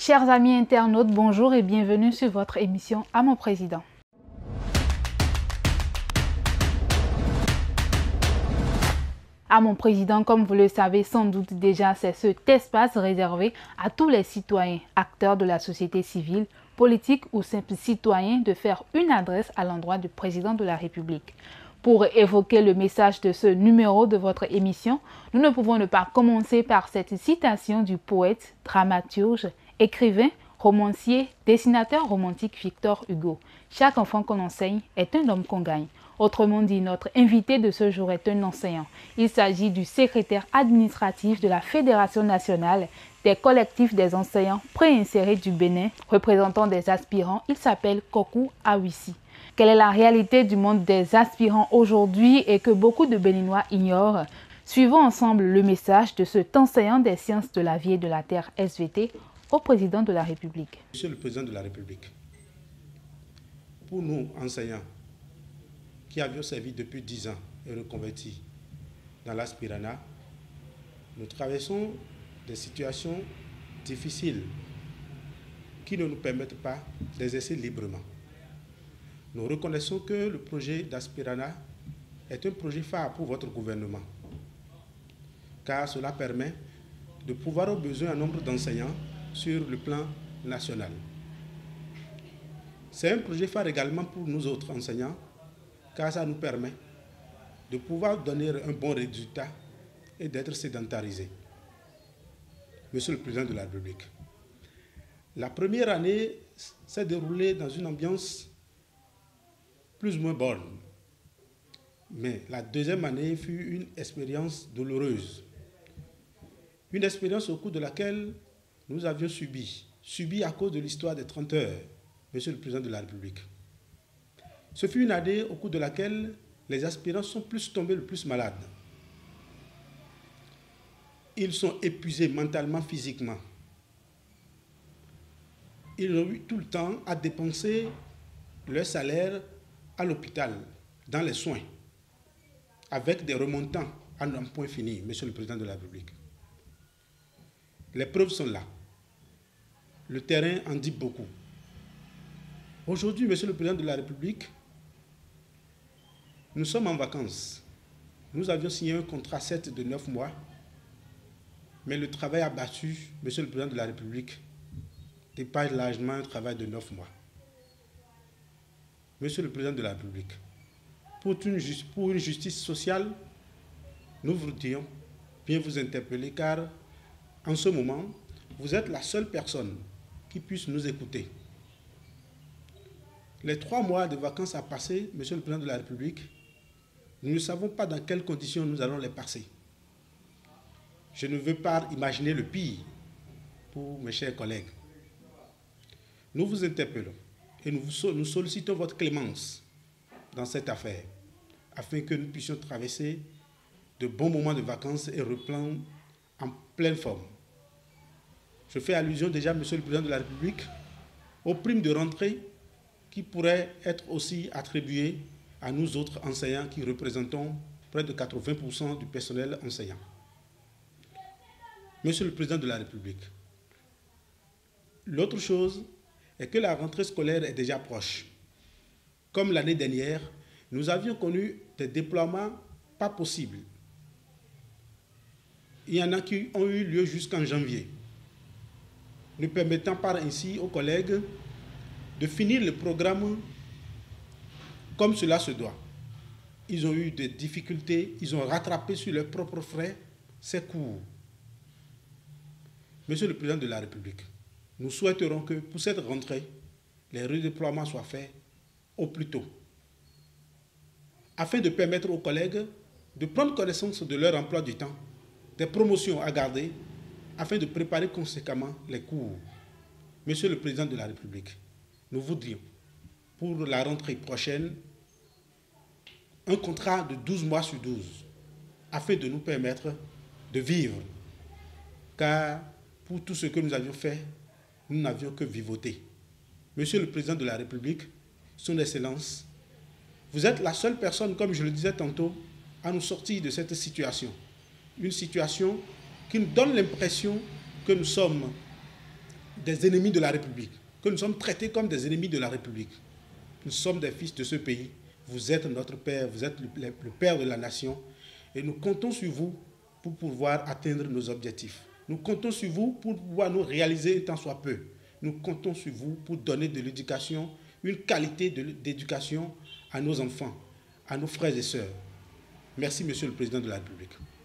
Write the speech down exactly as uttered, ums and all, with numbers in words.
Chers amis internautes, bonjour et bienvenue sur votre émission À mon président. À mon président, comme vous le savez sans doute déjà, c'est cet espace réservé à tous les citoyens, acteurs de la société civile, politiques ou simples citoyens de faire une adresse à l'endroit du président de la République. Pour évoquer le message de ce numéro de votre émission, nous ne pouvons ne pas commencer par cette citation du poète, dramaturge, écrivain, romancier, dessinateur romantique Victor Hugo. Chaque enfant qu'on enseigne est un homme qu'on gagne. Autrement dit, notre invité de ce jour est un enseignant. Il s'agit du secrétaire administratif de la Fédération nationale des collectifs des enseignants préinsérés du Bénin, représentant des aspirants. Il s'appelle Kokou Awissi. Quelle est la réalité du monde des aspirants aujourd'hui et que beaucoup de Béninois ignorent? Suivons ensemble le message de cet enseignant des sciences de la vie et de la terre S V T au président de la République. Monsieur le président de la République, pour nous enseignants qui avions servi depuis dix ans et reconvertis dans l'aspirana, nous traversons des situations difficiles qui ne nous permettent pas d'exercer librement. Nous reconnaissons que le projet d'Aspirana est un projet phare pour votre gouvernement, car cela permet de pouvoir au besoin un nombre d'enseignants sur le plan national. C'est un projet phare également pour nous autres enseignants, car ça nous permet de pouvoir donner un bon résultat et d'être sédentarisés. Monsieur le Président de la République, la première année s'est déroulée dans une ambiance plus ou moins bonne. Mais la deuxième année fut une expérience douloureuse. Une expérience au cours de laquelle nous avions subi, subi à cause de l'histoire des trente heures, Monsieur le Président de la République. Ce fut une année au cours de laquelle les aspirants sont plus tombés le plus malades. Ils sont épuisés mentalement, physiquement. Ils ont eu tout le temps à dépenser leur salaire à l'hôpital, dans les soins, avec des remontants à un point fini, Monsieur le Président de la République. Les preuves sont là. Le terrain en dit beaucoup. Aujourd'hui, Monsieur le Président de la République, nous sommes en vacances. Nous avions signé un contrat certes de neuf mois, mais le travail abattu, Monsieur le Président de la République, dépasse largement un travail de neuf mois. Monsieur le Président de la République, pour une, pour une justice sociale, nous voudrions bien vous interpeller car en ce moment, vous êtes la seule personne qui puisse nous écouter. Les trois mois de vacances à passer, Monsieur le Président de la République, nous ne savons pas dans quelles conditions nous allons les passer. Je ne veux pas imaginer le pire pour mes chers collègues. Nous vous interpellons et nous, vous, nous sollicitons votre clémence dans cette affaire, afin que nous puissions traverser de bons moments de vacances et reprendre en pleine forme. Je fais allusion déjà, Monsieur le Président de la République, aux primes de rentrée qui pourraient être aussi attribuées à nous autres enseignants qui représentons près de quatre-vingts pour cent du personnel enseignant. Monsieur le Président de la République, l'autre chose est que la rentrée scolaire est déjà proche. Comme l'année dernière, nous avions connu des déploiements pas possibles. Il y en a qui ont eu lieu jusqu'en janvier, ne permettant par ainsi aux collègues de finir le programme comme cela se doit. Ils ont eu des difficultés, ils ont rattrapé sur leurs propres frais ces cours. Monsieur le Président de la République, nous souhaiterons que pour cette rentrée, les redéploiements soient faits au plus tôt, afin de permettre aux collègues de prendre connaissance de leur emploi du temps, des promotions à garder, afin de préparer conséquemment les cours. Monsieur le Président de la République, nous voudrions, pour la rentrée prochaine, un contrat de douze mois sur douze, afin de nous permettre de vivre, car pour tout ce que nous avions fait, nous n'avions que vivoter. Monsieur le Président de la République, Son Excellence, vous êtes la seule personne, comme je le disais tantôt, à nous sortir de cette situation. Une situation qui nous donne l'impression que nous sommes des ennemis de la République, que nous sommes traités comme des ennemis de la République. Nous sommes des fils de ce pays. Vous êtes notre père, vous êtes le, le père de la nation. Et nous comptons sur vous pour pouvoir atteindre nos objectifs. Nous comptons sur vous pour pouvoir nous réaliser tant soit peu. Nous comptons sur vous pour donner de l'éducation, une qualité d'éducation à nos enfants, à nos frères et sœurs. Merci, Monsieur le Président de la République.